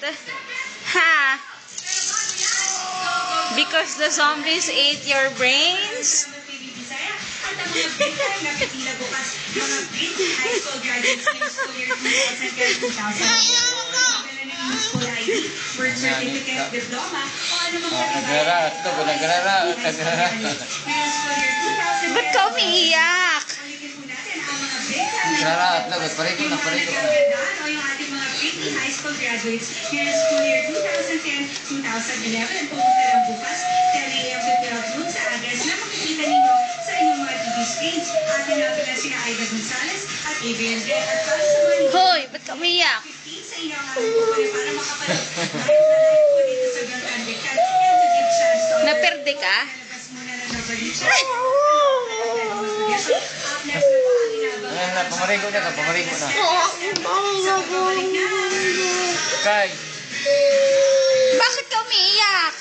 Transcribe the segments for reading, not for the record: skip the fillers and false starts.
Ha? Because the zombies ate your brains? At ang mga bigay na pipila bukas, mga British high school graduates ng school year 2010-2011. School ID, birth certificate, diploma, o anumang Nagrara. Ito ko, nagrara. Nagrara. Ba't ka umiiyak? Ulitin po natin ang mga bigay Nagrara. Ito ko, parikot na parikot. o yung ating mga British high school graduates ng school year 2010-2011. Pumunta lang bukas, 10 a.m. to 12 noon sa address na makikita ninyo sa inyong mga TV screens. Atin natin na sina Aida Gonzalez at Adrian Red. At para sa mga Hoy, ba't ka umiiyak? 15 sa inyo ang ating kukunin para makapanood. Live na live po dito sa Gantandekan. And to give chance to Naperde ka? Nalabas muna ng Novalicia. Up next na po ang inabang. Ayan na, pamarigo na ka, pamarigo na. Sa pagbabalik na. Kay. Bakit ka umiiyak?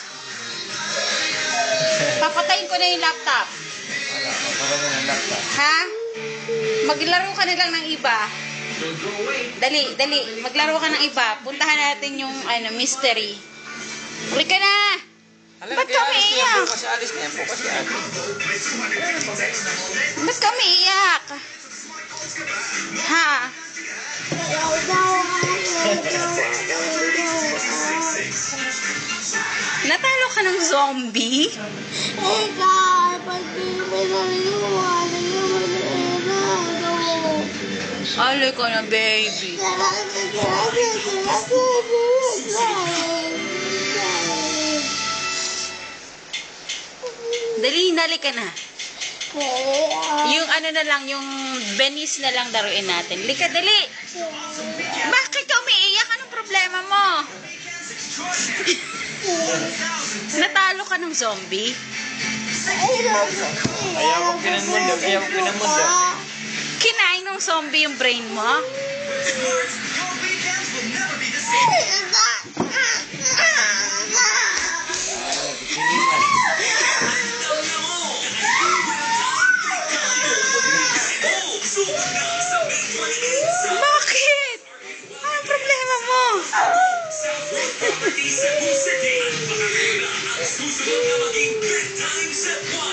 Papatayin ko na yung laptop. Parang yung laptop. Ha? Maglaro ka na lang ng iba. Dali, dali. Maglaro ka ng iba. Puntahan natin yung mystery. Uli ka na! Ba't ka umiiyak? Kasi alis na yan po kasi atin. Ba't ka umiiyak? Ha? Natalo ka ng zombie? Alay ko na, baby. Dali, dali ka na. Yung na lang, yung Venice na lang daruin natin. Lika, dali. Bakit ka umiiyak? Anong problema mo? Natalo ka ng zombie? Ayaw ko pinamundo, ayaw ko pinamundo. Kinain ng zombie yung brain mo? Bakit? Anong problema mo? Sa property sa Busa Game, ang susunod na maging bedtime set 1.